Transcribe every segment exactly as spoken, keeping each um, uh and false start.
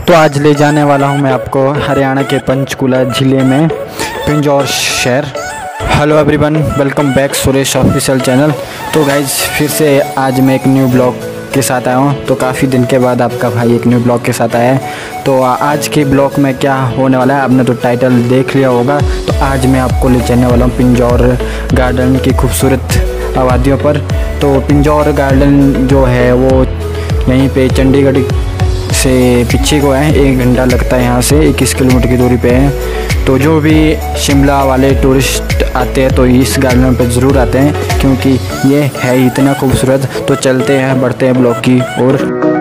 तो आज ले जाने वाला हूं मैं आपको हरियाणा के पंचकुला ज़िले में पिंजौर शहर। Hello everyone, welcome back Suresh official channel. तो गाइज फिर से आज मैं एक न्यू ब्लॉग के साथ आया हूँ। तो काफ़ी दिन के बाद आपका भाई एक न्यू ब्लॉग के साथ आया है। तो आज के ब्लॉग में क्या होने वाला है आपने तो टाइटल देख लिया होगा। तो आज मैं आपको ले जाने वाला हूँ पिंजौर गार्डन की खूबसूरत आबादियों पर। तो पिंजौर गार्डन जो है वो यहीं पे चंडीगढ़ से पीछे को है, एक घंटा लगता है यहाँ से, इक्कीस किलोमीटर की दूरी पे है। तो जो भी शिमला वाले टूरिस्ट आते हैं तो इस गार्डन पे ज़रूर आते हैं क्योंकि ये है इतना खूबसूरत। तो चलते हैं, बढ़ते हैं ब्लॉग की ओर।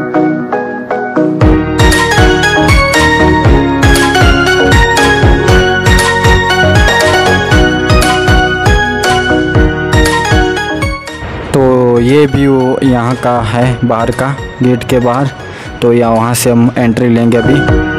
तो ये व्यू यहाँ का है बाहर का, गेट के बाहर। तो या वहाँ से हम एंट्री लेंगे अभी।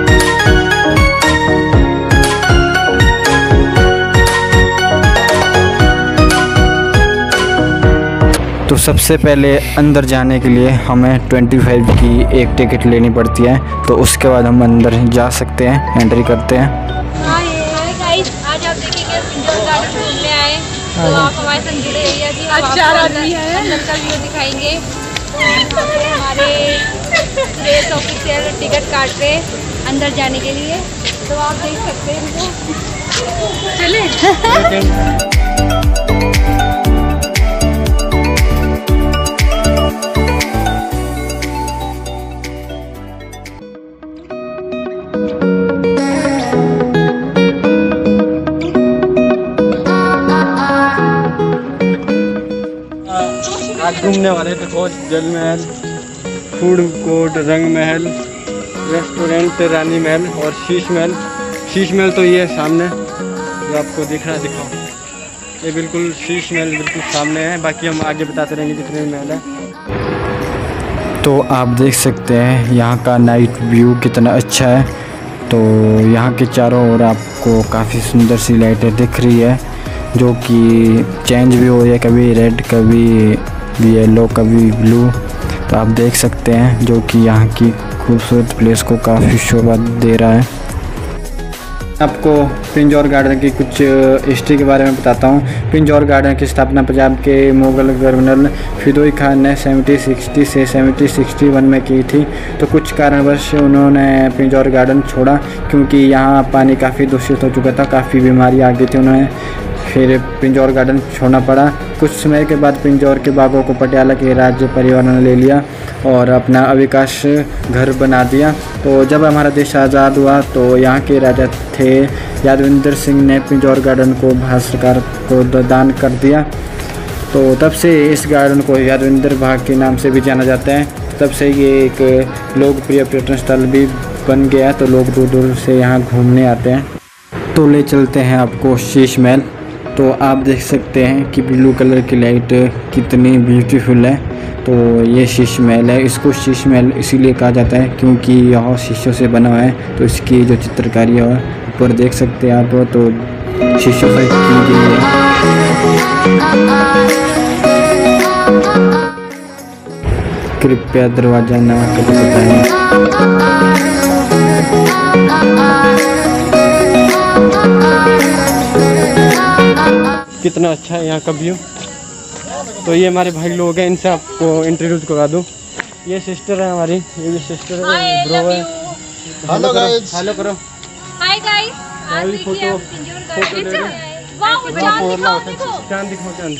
तो सबसे पहले अंदर जाने के लिए हमें पच्चीस की एक टिकट लेनी पड़ती है। तो उसके बाद हम अंदर जा सकते हैं, एंट्री करते हैं। गाइस, आज आप देखिए पिंजौर गार्डन घूमने आए तो आप हमारे साथ जुड़े रहिए। अभी हम आपको अंदर का व्यू दिखाएंगे। तो हमारे सुरेश ऑफिशियल टिकट काट रहे अंदर जाने के लिए, तो आप देख सकते हैं इनको। चले आज घूमने वाले थे कोच जल महल, फूड कोर्ट रंग महल, रेस्टोरेंट रानी महल और शीश महल। शीश महल तो ये सामने जो आपको दिख रहा है, दिखाओ, ये बिल्कुल शीश महल बिल्कुल सामने है। बाकी हम आगे बताते रहेंगे जितने भी महल है। तो आप देख सकते हैं यहाँ का नाइट व्यू कितना अच्छा है। तो यहाँ के चारों ओर आपको काफ़ी सुंदर सी लाइटें दिख रही है जो कि चेंज भी हो रही है, कभी रेड कभी येलो कभी ब्लू। तो आप देख सकते हैं जो कि यहाँ की खूबसूरत प्लेस को काफ़ी शोभा दे रहा है। आपको पिंजौर गार्डन की कुछ हिस्ट्री के बारे में बताता हूँ। पिंजौर गार्डन की स्थापना पंजाब के मुगल गवर्नर फिरोज खान ने सेवनटीन सिक्सटी से सेवनटीन सिक्सटी वन में की थी। तो कुछ कारणवश उन्होंने पिंजौर गार्डन छोड़ा क्योंकि यहाँ पानी काफ़ी दूषित हो चुका था, काफ़ी बीमारी आ गई थी, उन्होंने फिर पिंजौर गार्डन छोड़ना पड़ा। कुछ समय के बाद पिंजौर के बागों को पटियाला के राज्य परिवार ने ले लिया और अपना अविकाश घर बना दिया। तो जब हमारा देश आज़ाद हुआ तो यहाँ के राजा थे यादविंद्र सिंह ने पिंजौर गार्डन को भारत सरकार को दान कर दिया। तो तब से इस गार्डन को यादविंद्र बाग के नाम से भी जाना जाता है। तब से ये एक लोकप्रिय पर्यटन स्थल भी बन गया। तो लोग दूर दूर से यहाँ घूमने आते हैं। तो ले चलते हैं आपको शीश महल। तो आप देख सकते हैं कि ब्लू कलर की लाइट कितनी ब्यूटीफुल है। तो ये शीश महल है। इसको शीश महल इसीलिए कहा जाता है क्योंकि यह शीशों से बना हुआ है। तो इसकी जो चित्रकारी है ऊपर देख सकते हैं आप, तो शीशों से की गई है। कृपया दरवाजा ना बताएं। कितना अच्छा है यहाँ का व्यू। तो ये हमारे भाई लोग हैं, इनसे आपको इंट्रोड्यूस करवा दूँ। ये सिस्टर है हमारी, ये भी सिस्टर है, ब्रो है। हेलो गाइस, हेलो करो। हाय गाइस, आज देखिए आप पिंजौर गार्डन। वाओ, चांद दिखाओ, चांद दिखाओ, चांद।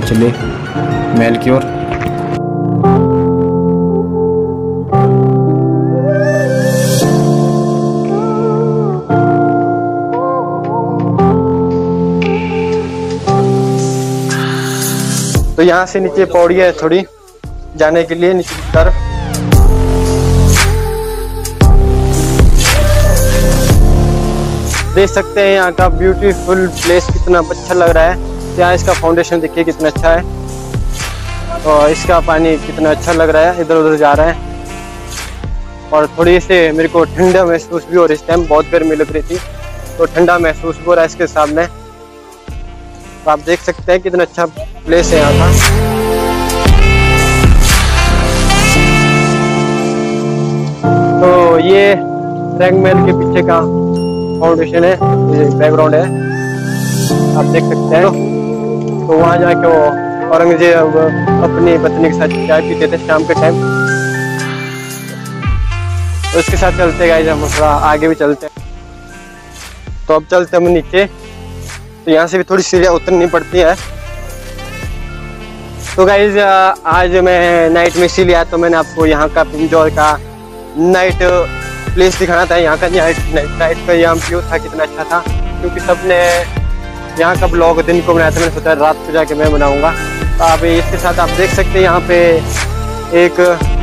चले महल की ओर। तो यहाँ से नीचे पौड़ी है थोड़ी जाने के लिए नीचे की तरफ। देख सकते हैं यहाँ का ब्यूटीफुल प्लेस कितना अच्छा लग रहा है। यहाँ इसका फाउंडेशन देखिए कितना अच्छा है और इसका पानी कितना अच्छा लग रहा है, इधर उधर जा रहा है। और थोड़ी से मेरे को ठंडा महसूस भी हो रहा है। इस टाइम बहुत गर्मी लग रही थी तो ठंडा महसूस हो रहा है इसके सामने। तो आप देख सकते हैं कितना अच्छा प्लेस है यहाँ का। तो ये रंग महल के पीछे का फाउंडेशन है, ये बैकग्राउंड है, आप देख सकते हैं। तो वहाँ जाके वो औरंगजेब अपनी पत्नी के साथ चाय पीते थे शाम के टाइम। तो उसके साथ चलते गाइस हम थोड़ा आगे भी चलते हैं। तो अब चलते हम नीचे। तो यहाँ से भी थोड़ी सीढ़ियाँ उतरनी पड़ती है। तो गाइस आज मैं नाइट में इसीलिए आया, तो मैंने आपको यहाँ का पिंजौर का नाइट प्लेस दिखाना था। यहाँ का नाइट नाइट का यहाँ व्यू था कितना अच्छा था, क्योंकि सबने यहाँ का ब्लॉग दिन को बनाया था। मैंने सोचा रात को जाके मैं बनाऊंगा। तो आप इसके साथ आप देख सकते हैं यहाँ पे एक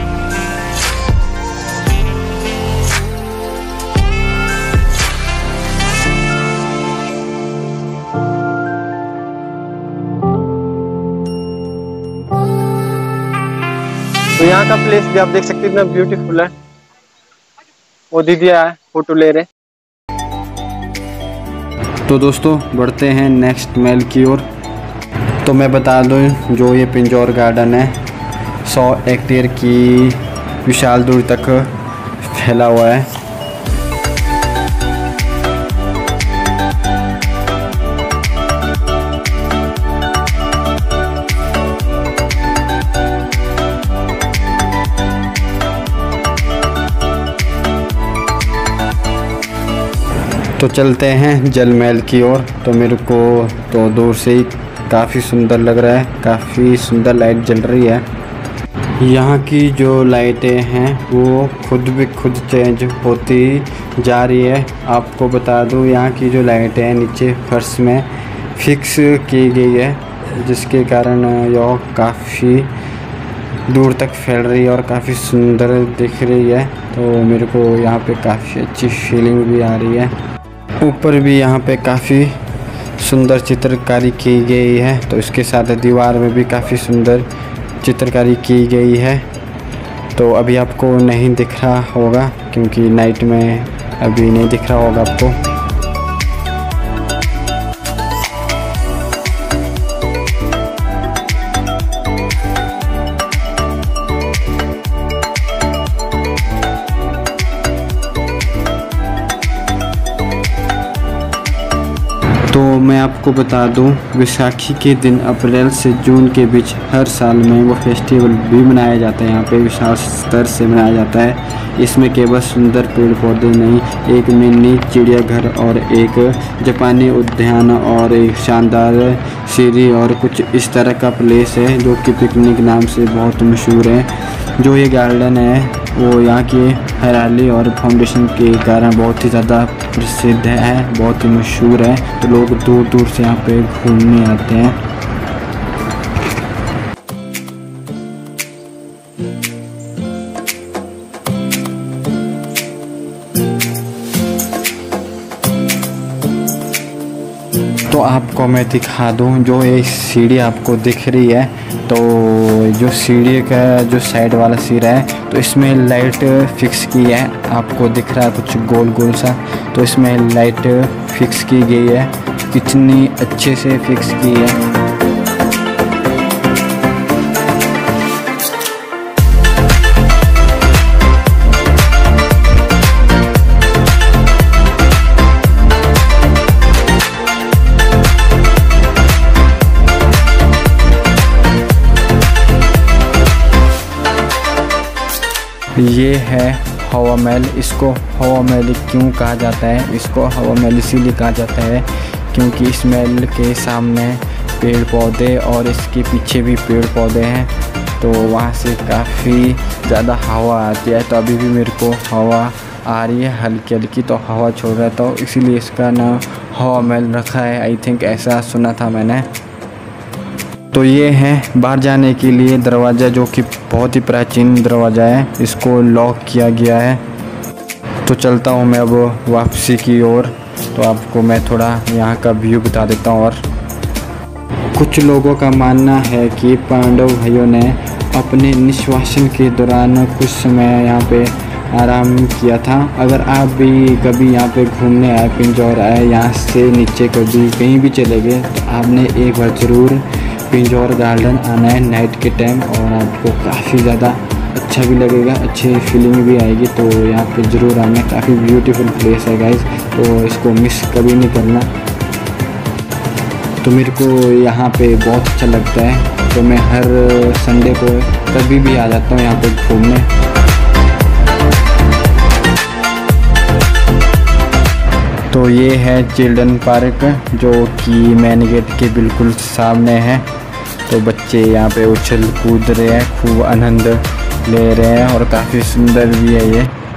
तो यहाँ का प्लेस भी आप देख सकते हैं इतना ब्यूटीफुल है। वो दीदी आए फोटो ले रहे। तो दोस्तों बढ़ते हैं नेक्स्ट महल की ओर। तो मैं बता दूं जो ये पिंजौर गार्डन है सौ हेक्टेयर की विशाल दूरी तक फैला हुआ है। तो चलते हैं जल महल की ओर। तो मेरे को तो दूर से ही काफ़ी सुंदर लग रहा है, काफ़ी सुंदर लाइट जल रही है। यहाँ की जो लाइटें हैं वो खुद भी खुद चेंज होती जा रही है। आपको बता दूँ यहाँ की जो लाइटें हैं नीचे फर्श में फिक्स की गई है, जिसके कारण यह काफ़ी दूर तक फैल रही है और काफ़ी सुंदर दिख रही है। तो मेरे को यहाँ पे काफ़ी अच्छी फीलिंग भी आ रही है। ऊपर भी यहाँ पे काफ़ी सुंदर चित्रकारी की गई है। तो इसके साथ दीवार में भी काफ़ी सुंदर चित्रकारी की गई है। तो अभी आपको नहीं दिख रहा होगा क्योंकि नाइट में अभी नहीं दिख रहा होगा आपको। तो मैं आपको बता दूं विसाखी के दिन अप्रैल से जून के बीच हर साल में वो फेस्टिवल भी मनाया जाता है। यहाँ पे विशाल स्तर से मनाया जाता है। इसमें केवल सुंदर पेड़ पौधे नहीं, एक मिनी चिड़ियाघर और एक जापानी उद्यान और एक शानदार सीढ़ी और कुछ इस तरह का प्लेस है जो कि पिकनिक नाम से बहुत मशहूर है। जो ये गार्डन है वो यहाँ की हरियाली और फाउंडेशन के कारण बहुत ही ज़्यादा प्रसिद्ध है, बहुत ही मशहूर है। तो लोग दूर दूर से यहाँ पे घूमने आते हैं। तो आपको मैं दिखा दूं जो ये सीढ़ी आपको दिख रही है। तो जो सीढ़ी का जो साइड वाला सिरा है तो इसमें लाइट फिक्स की है। आपको दिख रहा है कुछ गोल गोल सा, तो इसमें लाइट फिक्स की गई है। कितनी अच्छे से फिक्स की है। ये है हवा महल। इसको हवा महल क्यों कहा जाता है? इसको हवा महल इसीलिए कहा जाता है क्योंकि इस महल के सामने पेड़ पौधे और इसके पीछे भी पेड़ पौधे हैं, तो वहाँ से काफ़ी ज़्यादा हवा आती है। तो अभी भी मेरे को हवा आ रही है हल्की हल्की, तो हवा छोड़ रहा था, तो इसीलिए इसका नाम हवा महल रखा है। आई थिंक ऐसा सुना था मैंने। तो ये है बाहर जाने के लिए दरवाज़ा, जो कि बहुत ही प्राचीन दरवाज़ा है, इसको लॉक किया गया है। तो चलता हूँ मैं अब वापसी की ओर, तो आपको मैं थोड़ा यहाँ का व्यू बता देता हूँ। और कुछ लोगों का मानना है कि पांडव भाइयों ने अपने निश्वासन के दौरान कुछ समय यहाँ पे आराम किया था। अगर आप भी कभी यहाँ पे घूमने आए, पिंजौर आए, यहाँ से नीचे कभी कहीं भी चले गए, तो आपने एक बार ज़रूर पिंजौर गार्डन आना है नाइट के टाइम, और आपको काफ़ी ज़्यादा अच्छा भी लगेगा, अच्छी फीलिंग भी आएगी। तो यहाँ पे ज़रूर आना, काफ़ी ब्यूटीफुल प्लेस है गाइस, तो इसको मिस कभी नहीं करना। तो मेरे को यहाँ पे बहुत अच्छा लगता है, तो मैं हर संडे को कभी भी आ जाता हूँ यहाँ पे घूमने। तो ये है चिल्ड्रन पार्क, जो कि मेन गेट के बिल्कुल सामने है। तो बच्चे यहाँ पे उछल कूद रहे हैं, खूब आनंद ले रहे हैं, और काफ़ी सुंदर भी है ये।